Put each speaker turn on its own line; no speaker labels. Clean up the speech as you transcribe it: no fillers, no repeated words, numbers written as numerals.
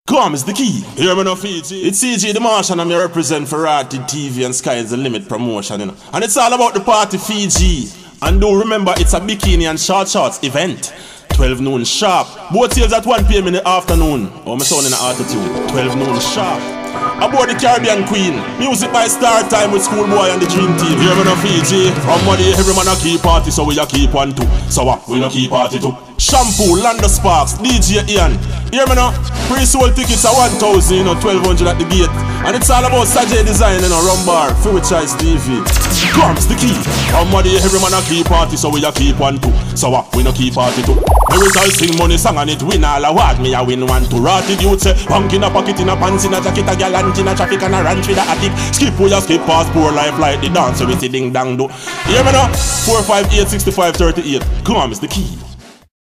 Come is the key. Hear me no FIJI. It's CG the Martian and I represent for RawTiD TV and Sky's the Limit promotion, you know. And it's all about the party FIJI. And do remember it's a bikini and short shorts event. 12 noon sharp. Both sales at 1 p.m. in the afternoon. Oh, my son in the altitude. 12 noon sharp. Aboard the Carribean Queen. Music by Star Time with Schoolboy and the Dream Team. Hear me no FIJI. From money every man a keep party, so we a keep one too. So what? We no keep party too. Shampoo, Lando Sparks, DJ Ian. Hear me now? Pre-sold tickets are 1,000, you know, 1,200 at the gate. And it's all about Saturday design, you know, Rum Bar, Fiwi Choice TV. Comes the key. From money every man a keep party, so we a keep one too. So what? We no keep party too. Every sing money song and it win all award. Me a win one to RawTiD youth say punk in a pocket, in a pants, in a jacket, a gallant in a traffic and a ranch with a attic. Skip where you skip past poor life like the dance. So we see ding dang do. Hear me now? 458 65 38. Come on, Mr. Key.